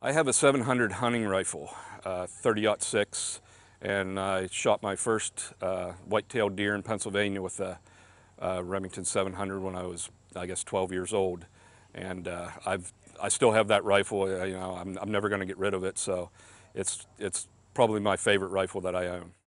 I have a 700 hunting rifle, 30-06, and I shot my first white-tailed deer in Pennsylvania with a Remington 700 when I was, I guess, 12 years old. And I still have that rifle. You know, I'm never going to get rid of it. So it's probably my favorite rifle that I own.